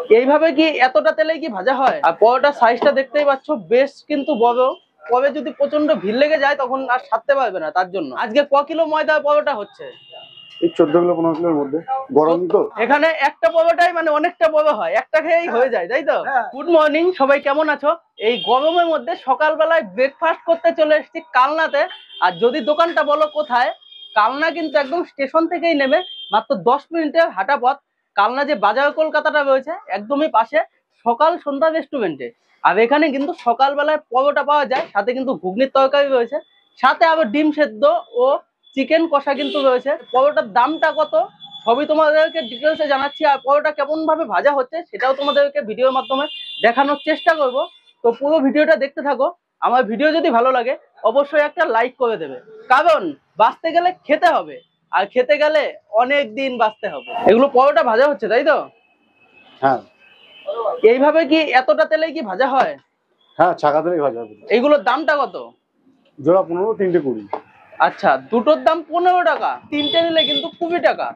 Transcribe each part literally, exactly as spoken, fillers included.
এইভাবে কি এতটা তেলে কি ভাজা হয়? আর পরোটার সাইজটা দেখতেই পাচ্ছ, বেশ কিন্তু বড়। কবে যদি প্রচন্ড ভিড় লেগে যায় তখন আর সারতে পারবে না। তার জন্য আজকে ক কিলো ময়দা পরোটা হচ্ছে? এই চোদ্দ কিলো পনেরো কিলোর মধ্যে। গরম তো এখানে একটা পরোটাই মানে অনেকটা বড় হয়, একটা খেয়েই হয়ে যায়, তাই তো? গুড মর্নিং, সবাই কেমন আছো? এই গরমের মধ্যে সকালবেলায় ব্রেকফাস্ট করতে চলে এসেছি কালনাতে। আর যদি দোকানটা বলো কোথায়, কালনা কিন্তু একদম স্টেশন থেকেই নেমে মাত্র দশ মিনিটের হাঁটা পথ। কালনা যে বাজার কলকাতাটা রয়েছে একদমই পাশে, সকাল সন্ধ্যা রেস্টুরেন্টে। আর এখানে কিন্তু সকালবেলায় পরোটা পাওয়া যায়, সাথে কিন্তু ঘুগনির তরকারি রয়েছে, সাথে আবার ডিম সেদ্ধ ও চিকেন কষা কিন্তু রয়েছে। পরোটার দামটা কত সবই তোমাদেরকে ডিটেলসে জানাচ্ছি, আর পরোটা কেমন ভাবে ভাজা হচ্ছে সেটাও তোমাদেরকে ভিডিওর মাধ্যমে দেখানোর চেষ্টা করব। তো পুরো ভিডিওটা দেখতে থাকো। আমার ভিডিও যদি ভালো লাগে অবশ্যই একটা লাইক করে দেবে, কারণ বাঁচতে গেলে খেতে হবে, আর খেতে গেলে অনেক দিন বাঁচতে হবে। এগুলো পরোটা ভাজা হচ্ছে, তাই তো? হ্যাঁ। এইভাবে কি এতটা তেলে কি ভাজা হয়? হ্যাঁ, ছাকা তেলেই ভাজা হবে। এইগুলোর দামটা কত? জোড়া পনেরো, তিনটে কুড়ি। আচ্ছা, দুটোর দাম পনেরো টাকা, তিনটে নিলে কিন্তু কুড়ি টাকা।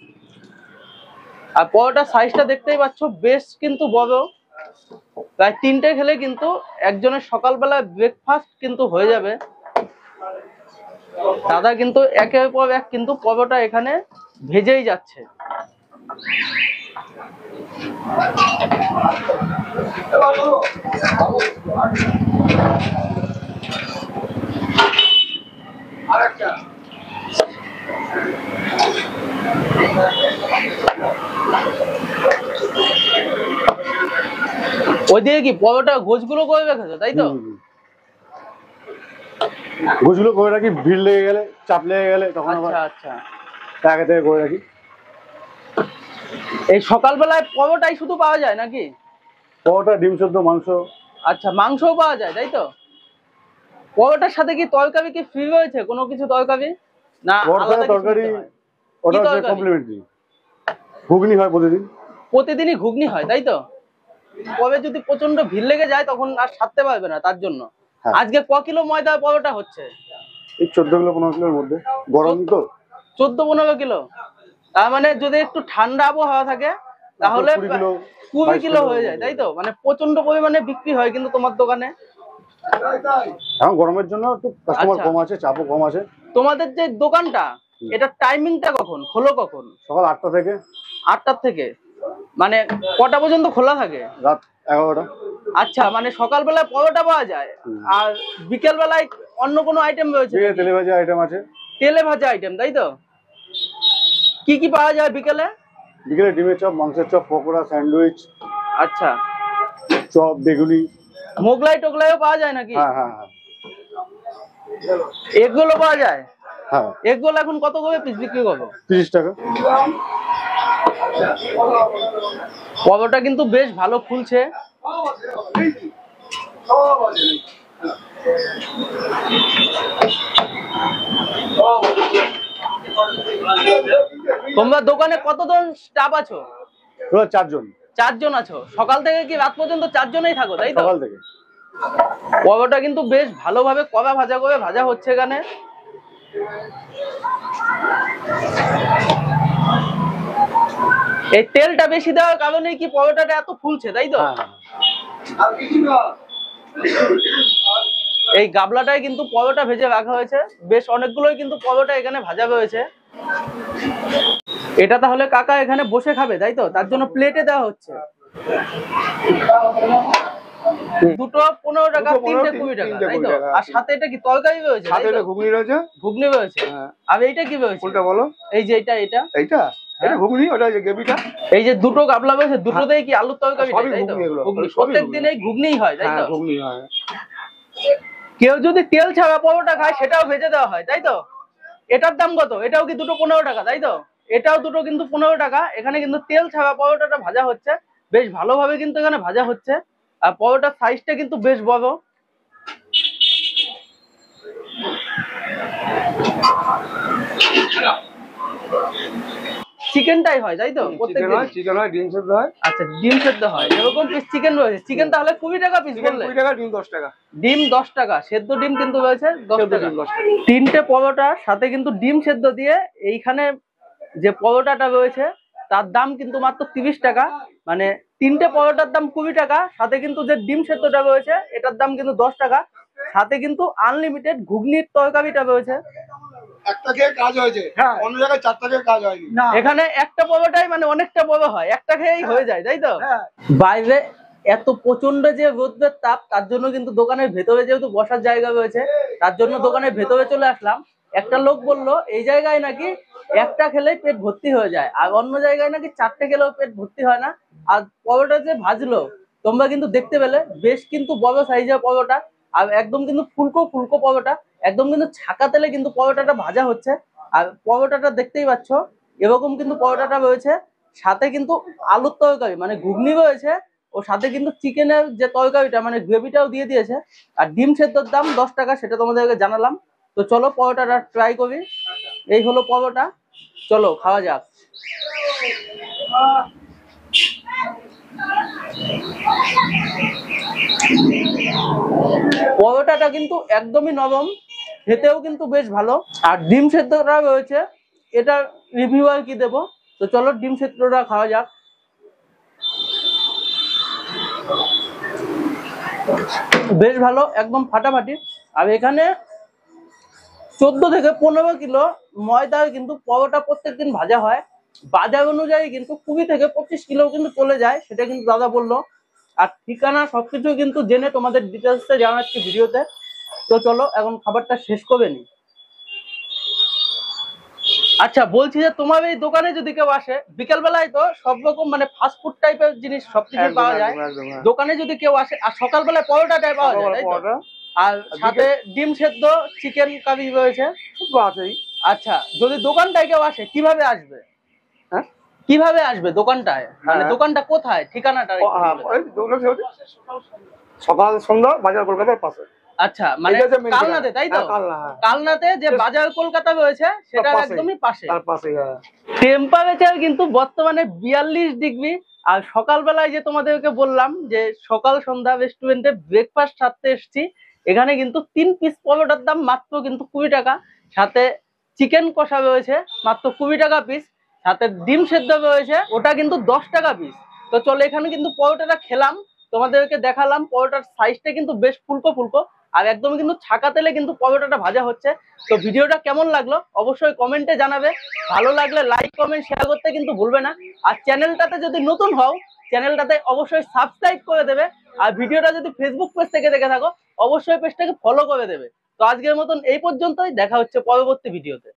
আর পরোটার সাইজটা দেখতেই পাচ্ছ, বেশ কিন্তু বড়। প্রায় তিনটে খেলে কিন্তু একজনের সকালবেলা ব্রেকফাস্ট কিন্তু হয়ে যাবে। দাদা কিন্তু একের পর এক কিন্তু পরোটা এখানে ভেজেই যাচ্ছে। আরেকটা ওইদিকে কি পরোটা গোছগুলো করে রেখেছো, তাই তো? গোছগুলো করে রাখি, ভিড় লেগে গেলে, চাপ লেগে গেলে তখন আবার আচ্ছা আচ্ছা আগে থেকে করে রাখি। এই সকালবেলায় পরোটাই শুধু পাওয়া যায় নাকি? পরোটা, ডিম সেদ্ধ, মাংস। আচ্ছা, মাংসও পাওয়া যায়, তাই তো? পরোটার সাথে কি তরকারি কি ফ্রি রয়েছে, কোনো কিছু তরকারি? না আলাদা তরকারি ওটা হচ্ছে কমপ্লিমেন্টারি। ঘুগনি হয় প্রতিদিন। প্রতিদিনই ঘুগনি হয়, তাই তো? কবে যদি প্রচন্ড ভিড় লেগে যায় তখন আর সারতে পারবে না। তার জন্য আজকে ক কিলো ময়দা পরোটা হচ্ছে? এই চোদ্দ কিলো পনেরো কিলোর মধ্যে। গরম তো চোদ্দ পনেরো কিলো। তার মানে যদি একটু ঠান্ডা আবহাওয়া থাকে তাহলে কুড়ি কিলো হয়ে যায়, তাই তো? মানে প্রচন্ড পরিমাণে বিক্রি হয় কিন্তু তোমার দোকানে। এখন গরমের জন্য একটু কাস্টমার কম আছে, চাপও কম আছে। তোমাদের যে দোকানটা, এটা টাইমিংটা কখন খোলো? কখন? সকাল আটটা থেকে। আটটার থেকে মানে কটা পর্যন্ত খোলা থাকে? রাত এগারোটা। আচ্ছা, মানে সকালবেলায় পরোটা পাওয়া যায়, আর বিকেল বেলায় অন্য কোনো আইটেম রয়েছে? তেলে ভাজা আইটেম আছে। তেলে ভাজা আইটেম, তাই তো? কি কি পাওয়া যায় বিকেলে? বিকেলে ডিমের চপ, মাংসের চপ, পকোড়া, স্যান্ডউইচ। আচ্ছা, চপ, বেগুনি, মোগলাই টোগলাইও পাওয়া যায় নাকি? হ্যাঁ হ্যাঁ হ্যাঁ। এগুলো পাওয়া যায়? হ্যাঁ। এগুলো এখন কত করে পিস বিক্রি করো? তিরিশ টাকা। পরোটা কিন্তু বেশ ভালো ফুলছে। তোমরা দোকানে কতজন স্টাফ আছো? তোমরা চারজন। চারজন আছো। সকাল থেকে কি রাত পর্যন্ত চারজনেই থাকো, তাই তো? সকাল থেকে। পরোটা কিন্তু বেশ ভালোভাবে কড়া ভাজা করে ভাজা হচ্ছে এখানে। এই তেলটা বেশি দেওয়ার কারণে কি পরোটাটা এত ফুলছে, তাই তো? এই গাবলাটায় কিন্তু পরোটা ভেজে রাখা হয়েছে, বেশ অনেকগুলোই কিন্তু পরোটা এখানে ভাজা রয়েছে। এটা তাহলে কাকা এখানে বসে খাবে, তাই তো? তার জন্য প্লেটে দেওয়া হচ্ছে। দুটো পনেরো টাকা, তিনটে কুড়ি টাকা, তাই তো? আর সাথে এটা কি তরকারি রয়েছে? সাথে এটা ঘুগনি রয়েছে। ঘুগনি রয়েছে। আর এইটা কি রয়েছে? কোনটা বলো? এই যে এটা এটা এইটা এটা ঘুগনি, ওটা যে গ্রেভিটা। এই যে দুটো গাবলা রয়েছে, দুটোতেই কি আলুর তরকারি? সবই ঘুগনি এগুলো। প্রত্যেকদিন এই ঘুগনিই হয়, তাই তো? হ্যাঁ, ঘুগনি হয়। কেউ যদি তেল ছাড়া পরোটা খায় সেটাও ভেজে দেওয়া হয়, তাই তো? এটার দাম কত? এটাও কি দুটো পনেরো টাকা, তাই তো? এটাও দুটো কিন্তু পনেরো টাকা। এখানে কিন্তু তেল ছাড়া পরোটাটা ভাজা হচ্ছে, বেশ ভালোভাবে কিন্তু এখানে ভাজা হচ্ছে। আর পরোটার সাইজটা কিন্তু বেশ বড়। চিকেনটাই হয়, তাই তো? প্রত্যেকদিন চিকেন হয়, ডিম সেদ্ধ হয়। আচ্ছা, ডিম সেদ্ধ হয়। এরকম পিস চিকেন রয়েছে। চিকেন তাহলে কুড়ি টাকা পিস বললে? কুড়ি টাকা, ডিম দশ টাকা। ডিম দশ টাকা, সেদ্ধ ডিম কিন্তু রয়েছে দশ টাকা। তিনটে পরোটা সাথে কিন্তু ডিম সেদ্ধ দিয়ে এইখানে যে পরোটাটা রয়েছে তার দাম কিন্তু মাত্র তিরিশ টাকা। মানে তিনটে পরোটার দাম কুড়ি টাকা, সাথে কিন্তু যে ডিম সেদ্ধটা রয়েছে এটার দাম কিন্তু দশ টাকা, সাথে কিন্তু আনলিমিটেড ঘুগনির তরকারিটা রয়েছে। একটা খেয়ে কাজ হয়েছে, হ্যাঁ। অন্য জায়গায় চারটা খেয়ে কাজ হয়নি। এখানে একটা পরোটাই মানে অনেকটা বড় হয়, একটা খেয়েই হয়ে যায়, তাই তো? বাইরে এত প্রচন্ড যে রোদের তাপ, তার জন্য কিন্তু দোকানের ভেতরে যেহেতু বসার জায়গা রয়েছে, তার জন্য দোকানের ভেতরে চলে আসলাম। একটা লোক বলল এই জায়গায় নাকি একটা খেলেই পেট ভর্তি হয়ে যায়, আর অন্য জায়গায় নাকি চারটে খেলেও পেট ভর্তি হয় না। আর পরোটা যে ভাজলো তোমরা কিন্তু দেখতে পেলে, বেশ কিন্তু বড় সাইজের পরোটা, আর একদম কিন্তু ফুলকো ফুলকো পরোটা, একদম কিন্তু ছাকা তেলে কিন্তু পরোটাটা ভাজা হচ্ছে। আর পরোটাটা দেখতেই পাচ্ছ এরকম কিন্তু পরোটাটা রয়েছে, সাথে কিন্তু আলুর তরকারি মানে ঘুগনি রয়েছে, ও সাথে কিন্তু চিকেনের যে তরকারিটা মানে গ্রেভিটাও দিয়ে দিয়েছে। আর ডিম সেদ্ধর দাম দশ টাকা, সেটা তোমাদেরকে জানালাম। তো চলো পরোটাটা ট্রাই করি। এই হলো পরোটা, চলো খাওয়া যাক। পরোটাটা কিন্তু একদমই নরম, খেতেও কিন্তু বেশ ভালো। আর ডিম সেদ্ধটা রয়েছে, এটা রিভিউ আর কি দেবো। তো চলো ডিম সেদ্ধটা খাওয়া যাক। বেশ ভালো, একদম ফাটাফাটি। আর এখানে চোদ্দ থেকে পনেরো কিলো ময়দায় কিন্তু পরোটা প্রত্যেকদিন ভাজা হয়। বাজার অনুযায়ী কিন্তু কুড়ি থেকে পঁচিশ কিলো কিন্তু চলে যায়, সেটা কিন্তু দাদা বললো। আর ঠিকানা সবকিছু কিন্তু জেনে তোমাদের ডিটেলসে জানাচ্ছি ভিডিওতে। তো চলো এখন খাবারটা শেষ করে নি। আচ্ছা বলছি যে তোমার এই দোকানে যদি কেউ আসে বিকেল বেলায়, তো সব রকম মানে ফাস্ট ফুড টাইপের জিনিস সবকিছু একদম, পাওয়া যায় একদম, একদম, হ্যাঁ। দোকানে যদি কেউ আসে, আর সকালবেলায় পরোটাটাই পাওয়া যায়, তাই তো? পরোটা আর সাথে ডিম সেদ্ধ, চিকেন কারি রয়েছে, তো আছেই। আচ্ছা যদি দোকানটায় কেউ আসে কিভাবে আসবে? হ্যাঁ, কিভাবে আসবে দোকানটায়, মানে হ্যাঁ। দোকানটা কোথায়, ঠিকানাটা ও, একটু হ্যাঁ, বলে দাও। ওই দোকান হচ্ছে সকাল সন্ধ্যা বাজার কলকাতার পাশে। আচ্ছা মানে এটা হচ্ছে main কালনাতে, তাই তো? হ্যাঁ, কালনা, হ্যাঁ। কালনাতে যে বাজার কলকাতা রয়েছে সেটা তার পাশেই। একদমই পাশে। তার পাশেই, হ্যাঁ। টেম্পারেচার কিন্তু বর্তমানে বিয়াল্লিশ ডিগ্রি। আর সকালবেলায় যে তোমাদেরকে বললাম যে সকাল সন্ধ্যা রেস্টুরেন্টে ব্রেকফাস্ট সারতে এসেছি, এখানে কিন্তু তিন পিস পরোটার দাম মাত্র কিন্তু কুড়ি টাকা, সাথে চিকেন কষা রয়েছে মাত্র কুড়ি টাকা পিস, সাথে ডিম সেদ্ধ রয়েছে ওটা কিন্তু দশ টাকা পিস। তো চলো এখানে কিন্তু পরোটাটা খেলাম, তোমাদেরকে দেখালাম পরোটার সাইজটা কিন্তু বেশ ফুলকো ফুলকো, আর একদম কিন্তু ছাকা তেলে কিন্তু পরোটাটা ভাজা হচ্ছে। তো ভিডিওটা কেমন লাগলো অবশ্যই কমেন্টে জানাবে, ভালো লাগলে লাইক কমেন্ট শেয়ার করতে কিন্তু ভুলবে না। আর চ্যানেলটাতে যদি নতুন হও চ্যানেলটাতে অবশ্যই সাবস্ক্রাইব করে দেবে, আর ভিডিওটা যদি ফেসবুক পেজ থেকে দেখে থাকো অবশ্যই পেজটাকে ফলো করে দেবে। তো আজকের মতন এই পর্যন্তই, দেখা হচ্ছে পরবর্তী ভিডিওতে।